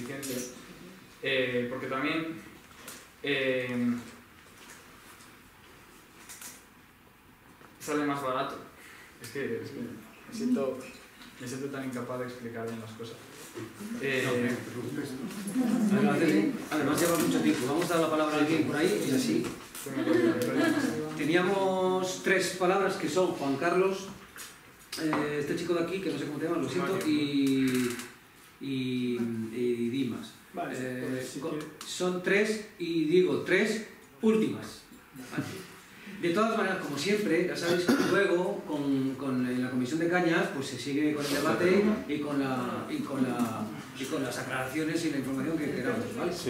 eficiente, porque también sale más barato. Es que me siento tan incapaz de explicar bien las cosas. Además lleva mucho tiempo. Vamos a dar la palabra a alguien por ahí y así. Teníamos 3 palabras que son Juan Carlos, este chico de aquí, que no sé cómo te llamas, lo siento, y Dimas. Vale, son 3 y digo 3 últimas. De todas maneras, como siempre, ya sabéis que luego en la comisión de Cañas pues se sigue con el debate y con las aclaraciones y la información que queramos, ¿vale? Sí.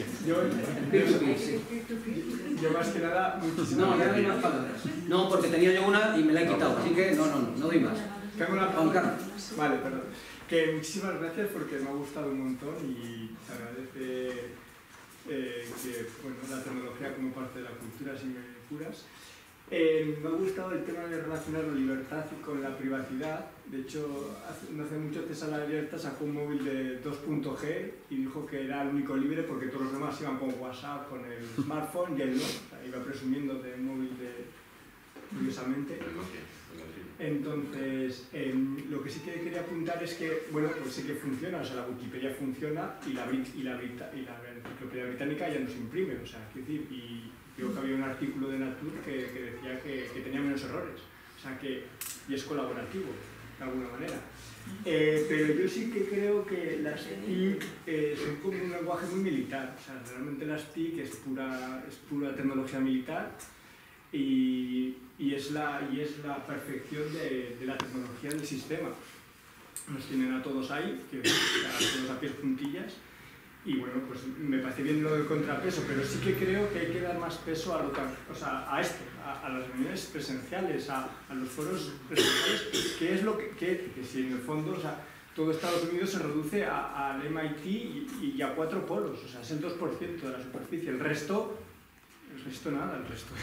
Yo más que nada, muchísimas no, ya no hay más palabras. No, porque tenía yo una y me la he quitado, así que no doy más. Juan Carlos. Vale, perdón. Que muchísimas gracias porque me ha gustado un montón y te agradece que la tecnología como parte de la cultura, si me apuras. Me ha gustado el tema de relacionar la libertad con la privacidad. De hecho, no hace mucho César Abierta sacó un móvil de 2.G y dijo que era el único libre porque todos los demás iban con WhatsApp, con el smartphone y él no. O sea, iba presumiendo de móvil curiosamente. Entonces, lo que sí que quería apuntar es que, bueno, pues sí que funciona, o sea, la Wikipedia funciona y la Enciclopedia Británica ya no se imprime, o sea, es decir, y creo que había un artículo de Nature que decía que tenía menos errores, o sea, y es colaborativo, de alguna manera. Pero yo sí que creo que las TIC son como un lenguaje muy militar, o sea, realmente las TIC es pura tecnología militar y es la perfección de la tecnología del sistema. Nos tienen a todos ahí, que a todos a pies juntillas, y bueno, pues me parece bien lo del contrapeso, pero sí que creo que hay que dar más peso a a las reuniones presenciales, a los foros presenciales, que es lo que si en el fondo, o sea, todo Estados Unidos se reduce al MIT y a 4 polos, o sea, es el 2% de la superficie, el resto nada, el resto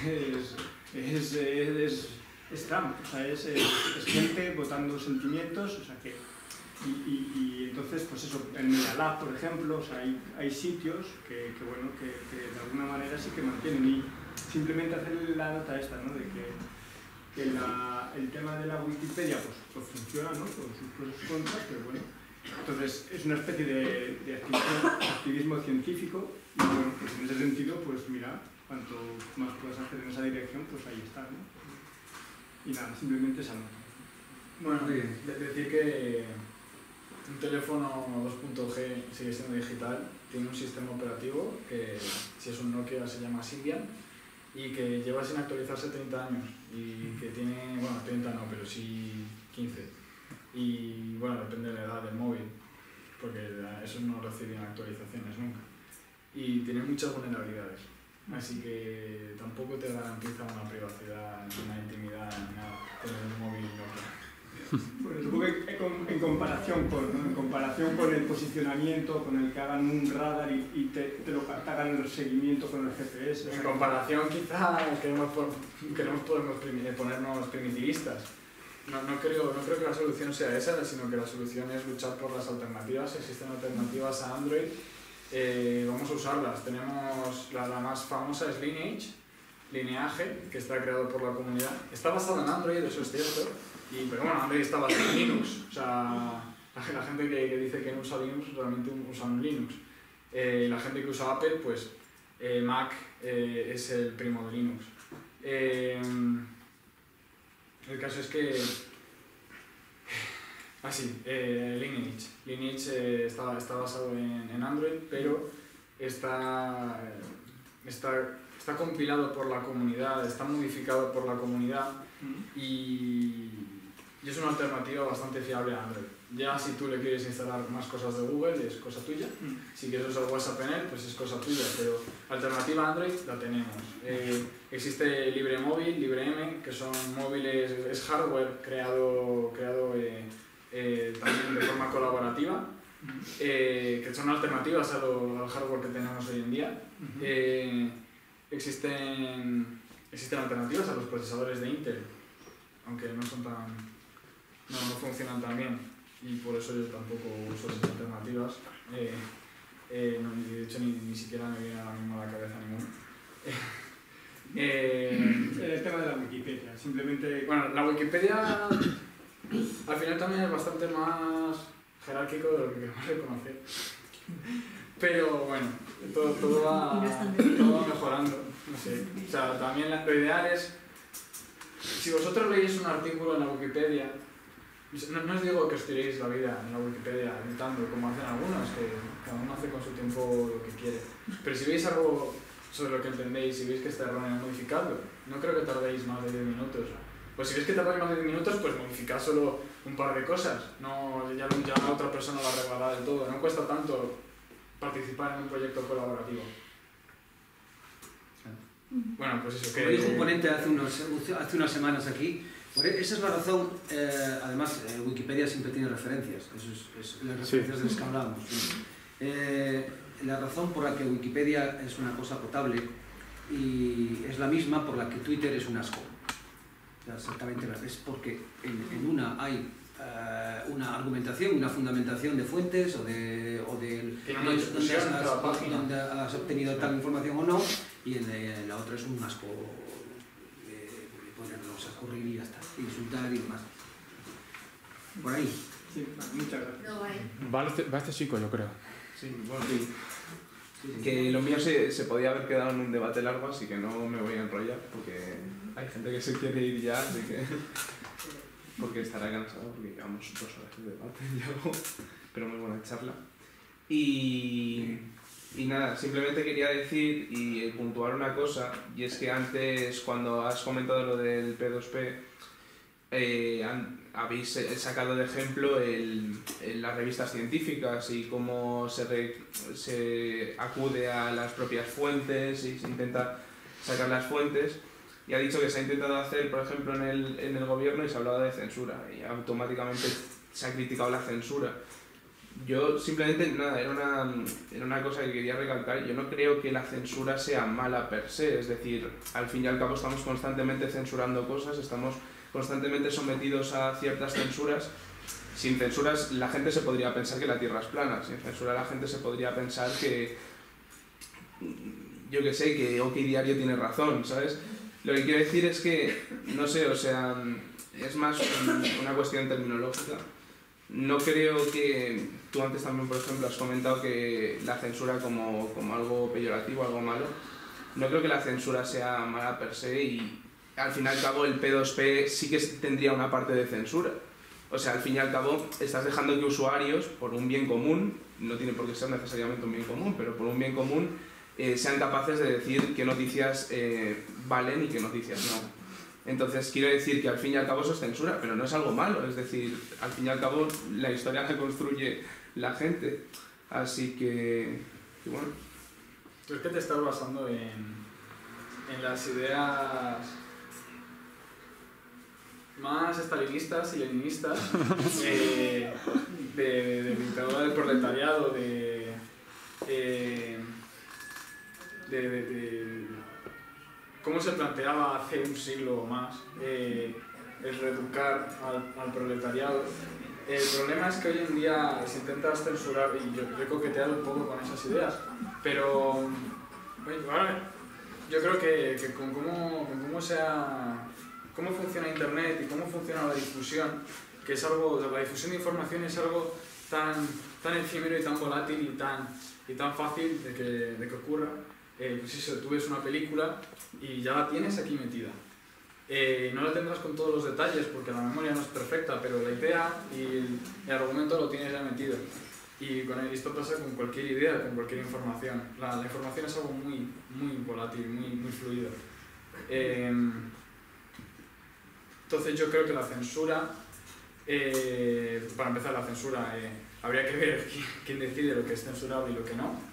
es Trump, o sea, es gente votando sentimientos, o sea que, y entonces, pues eso, en Media Lab, por ejemplo, o sea, hay sitios que de alguna manera sí que mantienen, y simplemente hacer la nota esta, ¿no? De que el tema de la Wikipedia pues funciona, ¿no? Con sus pros y sus contras, pero bueno, entonces es una especie de activismo científico, y bueno, pues en ese sentido, pues mira, cuanto más puedas hacer en esa dirección, pues ahí está, ¿no? Y nada, simplemente esa nota. Bueno, decir que un teléfono 2.G sigue siendo digital, tiene un sistema operativo que, si es un Nokia, se llama Symbian, y que lleva sin actualizarse 30 años, y que tiene, bueno, 30 no, pero sí 15. Y bueno, depende de la edad del móvil, porque eso no reciben actualizaciones nunca. Y tiene muchas vulnerabilidades. Así que tampoco te garantiza una privacidad, una intimidad, nada, tener un móvil Nokia. Bueno, supongo que en comparación con el posicionamiento, con el que hagan un radar y te hagan el seguimiento con el GPS. En comparación, quizá queremos ponernos primitivistas. No creo que la solución sea esa, sino que la solución es luchar por las alternativas. Existen alternativas a Android. Vamos a usarlas. Tenemos la más famosa es Lineage, que está creado por la comunidad. Está basado en Android, eso es cierto, pero bueno, Android está basado en Linux. O sea, la gente que dice que no usa Linux realmente usa un Linux. La gente que usa Apple, pues Mac es el primo de Linux. El caso es que Lineage está basado en Android, pero está compilado por la comunidad, está modificado por la comunidad y es una alternativa bastante fiable a Android. Ya si tú le quieres instalar más cosas de Google es cosa tuya, si quieres usar WhatsApp en él pues es cosa tuya, pero alternativa a Android la tenemos. Existe LibreMóvil, LibreM, que son móviles, es hardware creado también de forma colaborativa, que son alternativas al hardware que tenemos hoy en día. Existen alternativas a los procesadores de Intel, aunque no funcionan tan bien, y por eso yo tampoco uso las alternativas. de hecho ni siquiera me viene ahora mismo a la cabeza ninguno. El tema de la Wikipedia, simplemente... Bueno, la Wikipedia al final también es bastante más jerárquico de lo que queremos reconocer. Pero bueno, todo va mejorando, no sé. O sea, también lo ideal es, si vosotros leéis un artículo en la Wikipedia, no os digo que os tiréis la vida en la Wikipedia editando como hacen algunos, que cada uno hace con su tiempo lo que quiere. Pero si veis algo sobre lo que entendéis, si veis que está erróneo, modificadlo. No creo que tardéis más de 10 minutos. Pues si veis que tardáis más de 10 minutos, pues modificad solo un par de cosas. No, ya la otra persona lo arreglará del todo. No cuesta tanto participar en un proyecto colaborativo. Bueno, pues eso. Como dijo un ponente hace unas semanas aquí, esa es la razón, además Wikipedia siempre tiene referencias, eso es las referencias de las que hablábamos. La razón por la que Wikipedia es una cosa potable y es la misma por la que Twitter es un asco. Exactamente, es porque en una hay una argumentación, una fundamentación de fuentes o de donde has obtenido tal información o no, y en la otra es un asco ponernos a escurrir y ya está, insultar y demás. Por ahí. Sí, muchas gracias. No, va este chico, yo creo. Sí, bueno, sí. Que lo mío se podía haber quedado en un debate largo, así que no me voy a enrollar, porque hay gente que se quiere ir ya, así que... porque estará cansado, porque llevamos 2 horas de debate y algo, pero muy buena charla. Y nada, simplemente quería decir y puntuar una cosa, y es que antes, cuando has comentado lo del P2P, habéis sacado de ejemplo las revistas científicas y cómo se acude a las propias fuentes y se intenta sacar las fuentes, y ha dicho que se ha intentado hacer, por ejemplo, en el gobierno, y se ha hablado de censura y automáticamente se ha criticado la censura. Yo simplemente, nada, era una cosa que quería recalcar. Yo no creo que la censura sea mala per se, es decir, al fin y al cabo estamos constantemente censurando cosas, estamos constantemente sometidos a ciertas censuras. Sin censuras la gente se podría pensar que la Tierra es plana, sin censura la gente se podría pensar que, yo qué sé, que OK Diario tiene razón, ¿sabes? Lo que quiero decir es que, no sé, o sea, es más una cuestión terminológica. No creo que, tú antes también, por ejemplo, has comentado que la censura como algo peyorativo, algo malo. No creo que la censura sea mala per se, y al fin y al cabo el P2P sí que tendría una parte de censura. O sea, al fin y al cabo estás dejando que usuarios, por un bien común, no tiene por qué ser necesariamente un bien común, pero por un bien común, sean capaces de decir qué noticias valen y qué noticias no. Entonces quiero decir que al fin y al cabo eso es censura, pero no es algo malo, es decir, al fin y al cabo la historia la construye la gente, así que bueno. ¿Tú es que te estás basando en las ideas más estalinistas y leninistas de dictadura del proletariado, de cómo se planteaba hace un siglo o más el reeducar al proletariado? El problema es que hoy en día se intenta censurar, y yo he coqueteado un poco con esas ideas, pero bueno, yo creo que con cómo funciona Internet y cómo funciona la difusión, que es algo, la difusión de información es algo tan efímero y tan volátil y tan fácil de que ocurra. Pues eso, tú ves una película y ya la tienes aquí metida. No la tendrás con todos los detalles porque la memoria no es perfecta, pero la idea y el argumento lo tienes ya metido. Y esto pasa con cualquier idea, con cualquier información. La información es algo muy, muy volátil, muy fluido. Entonces yo creo que la censura, para empezar la censura, habría que ver quién decide lo que es censurable y lo que no.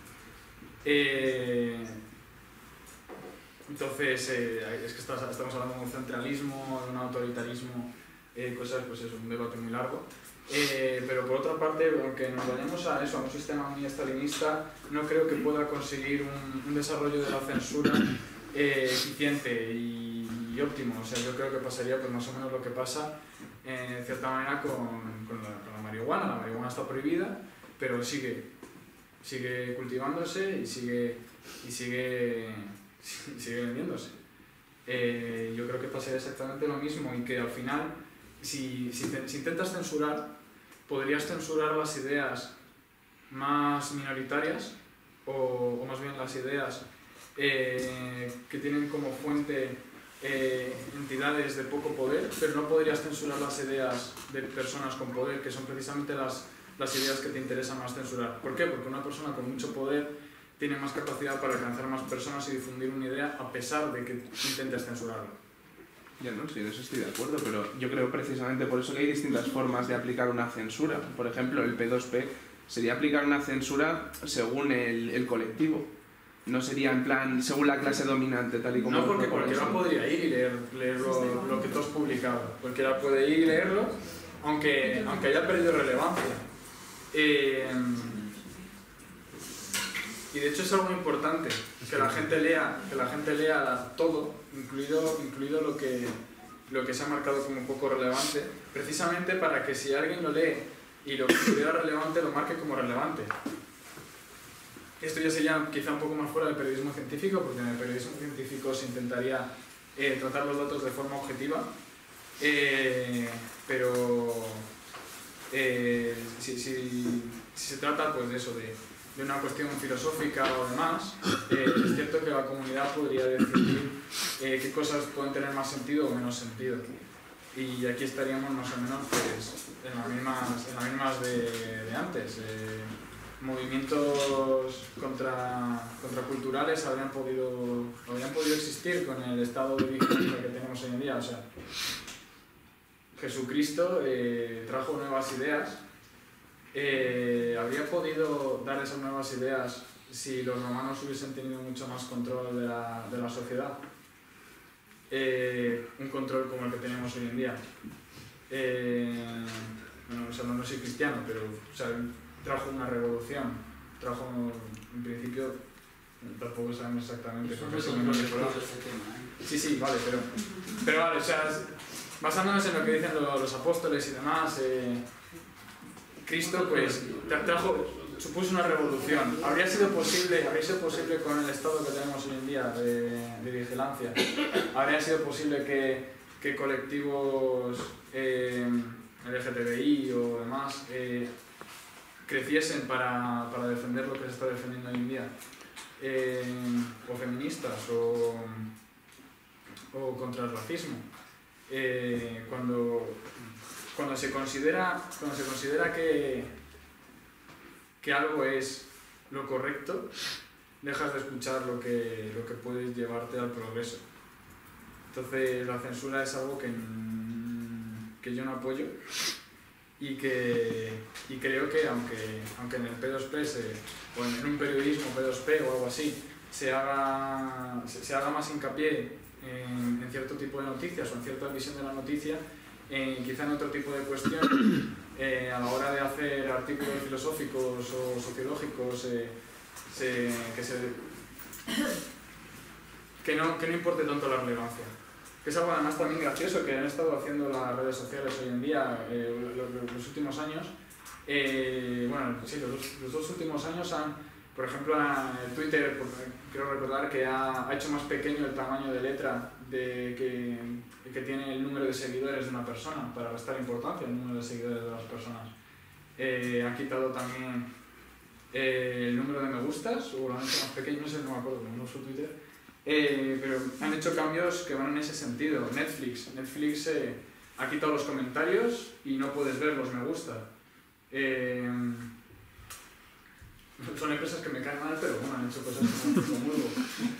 Entonces, es que estamos hablando de un centralismo, de un autoritarismo, cosas, pues es un debate muy largo. Pero por otra parte, aunque nos vayamos a eso, a un sistema muy estalinista, no creo que pueda conseguir un desarrollo de la censura eficiente y óptimo. O sea, yo creo que pasaría pues más o menos lo que pasa en cierta manera con la marihuana. La marihuana está prohibida, pero sigue sigue cultivándose y sigue vendiéndose. Yo creo que pasaría exactamente lo mismo y que al final, si intentas censurar, podrías censurar las ideas más minoritarias o más bien las ideas que tienen como fuente entidades de poco poder, pero no podrías censurar las ideas de personas con poder, que son precisamente las ideas que te interesan más censurar. ¿Por qué? Porque una persona con mucho poder tiene más capacidad para alcanzar más personas y difundir una idea a pesar de que intentes censurarla. Ya no, sí, en eso estoy de acuerdo, pero yo creo precisamente por eso que hay distintas formas de aplicar una censura. Por ejemplo, el P2P sería aplicar una censura según el colectivo. No sería en plan según la clase dominante, tal y como... No, porque cualquiera podría ir y leer lo que tú has publicado. Cualquiera puede ir y leerlo, aunque haya perdido relevancia. Y de hecho es algo importante, que la gente lea todo, incluido lo que se ha marcado como poco relevante, precisamente para que si alguien lo lee y lo considera relevante, lo marque como relevante. Esto ya sería quizá un poco más fuera del periodismo científico, porque en el periodismo científico se intentaría tratar los datos de forma objetiva, pero si se trata pues de eso, de una cuestión filosófica o demás, es cierto que la comunidad podría decidir qué cosas pueden tener más sentido o menos sentido. Y aquí estaríamos más o menos pues, en las mismas de antes. Movimientos contraculturales habrían podido existir con el estado de vigilancia que tenemos hoy en día. O sea, Jesucristo trajo nuevas ideas. ¿Habría podido dar esas nuevas ideas si los romanos hubiesen tenido mucho más control de la sociedad? Un control como el que tenemos hoy en día. Bueno, o sea, no soy cristiano, pero o sea, trajo una revolución. Trajo, en principio, tampoco sabemos exactamente. Sí, vale, pero vale, o sea, basándonos en lo que dicen los apóstoles y demás, Cristo pues supuso una revolución. ¿Habría sido posible con el estado que tenemos hoy en día de vigilancia? ¿Habría sido posible que colectivos LGTBI o demás creciesen para defender lo que se está defendiendo hoy en día? O feministas o contra el racismo. Cuando se considera que algo es lo correcto, dejas de escuchar lo que puede llevarte al progreso. Entonces la censura es algo que yo no apoyo y creo que aunque en el P2P o en un periodismo P2P o algo así se haga más hincapié en cierto tipo de noticias o en cierta visión de la noticia, quizá en otro tipo de cuestiones, a la hora de hacer artículos filosóficos o sociológicos, que no importe tanto la relevancia. Que es algo además también gracioso que han estado haciendo las redes sociales hoy en día, los últimos años. Bueno, sí, los dos últimos años por ejemplo, en Twitter, quiero recordar que ha hecho más pequeño el tamaño de letra que tiene el número de seguidores de una persona, para restar importancia al número de seguidores de las personas. Han quitado también el número de me gustas, o lo han hecho más pequeño, no me acuerdo, no uso Twitter, pero han hecho cambios que van en ese sentido. Netflix ha quitado los comentarios y no puedes ver los me gusta. Son empresas que me caen mal, pero bueno, han hecho cosas como Google.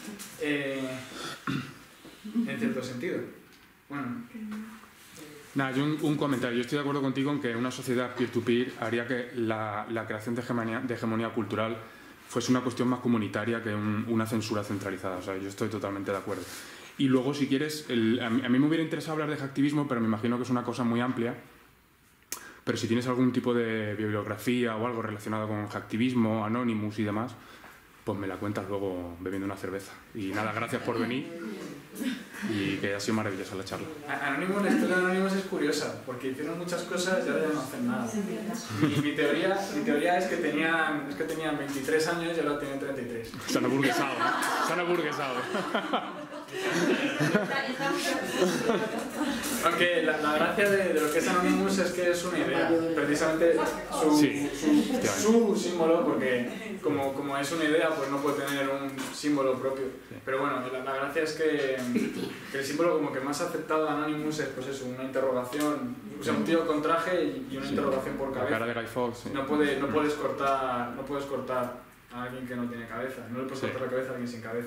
En cierto sentido. Bueno. Nada, yo un comentario. Yo estoy de acuerdo contigo en que una sociedad peer-to-peer haría que la creación de hegemonía cultural fuese una cuestión más comunitaria que una censura centralizada. O sea, yo estoy totalmente de acuerdo. Y luego, si quieres, a mí me hubiera interesado hablar de hacktivismo, pero me imagino que es una cosa muy amplia. Pero si tienes algún tipo de bibliografía o algo relacionado con hacktivismo, Anonymous y demás, pues me la cuentas luego bebiendo una cerveza. Y nada, gracias por venir y que ha sido maravillosa la charla. Anonymous, la historia de Anonymous es curiosa, porque hicieron muchas cosas y ahora ya no hacen nada. Y mi teoría es que tenían 23 años y ahora tienen 33. Se han aburguesado, ¿eh? Se han aburguesado. Aunque la gracia de lo que es Anonymous es que es una idea, precisamente su símbolo, porque como es una idea, pues no puede tener un símbolo propio. Pero bueno, la gracia es que el símbolo como que más aceptado de Anonymous es pues eso, una interrogación, o sea, un tío con traje y una interrogación por cabeza. La cara de Guy Fawkes. No puedes cortar a alguien que no tiene cabeza, no le puedes cortar la cabeza a alguien sin cabeza.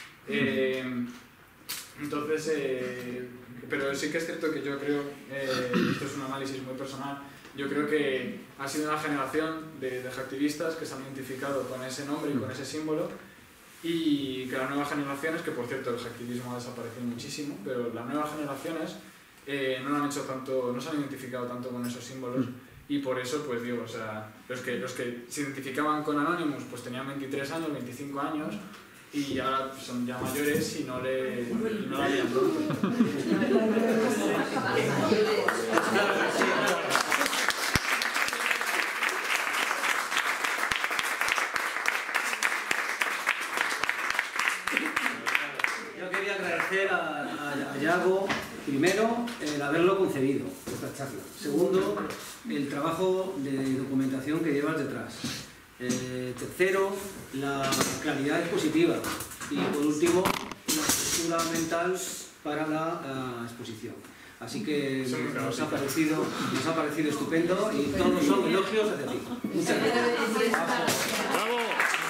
Entonces, pero sí que es cierto que yo creo, esto es un análisis muy personal, yo creo que ha sido una generación de hacktivistas que se han identificado con ese nombre y con ese símbolo, y que las nuevas generaciones, que por cierto el hacktivismo ha desaparecido muchísimo, pero las nuevas generaciones no lo han hecho tanto, no se han identificado tanto con esos símbolos, y por eso pues digo, o sea, los que se identificaban con Anonymous pues tenían 23 años, 25 años, y ahora son ya mayores y no la habían pronto. Yo quería agradecer a Yago, primero, el haberlo concebido, esta charla. Segundo, el trabajo de documentación que llevas detrás. Tercero, la claridad expositiva. Y por último, la estructura mental para la exposición. Así que nos ha parecido estupendo y todos son elogios hacia ti. Muchas gracias. ¡Bravo!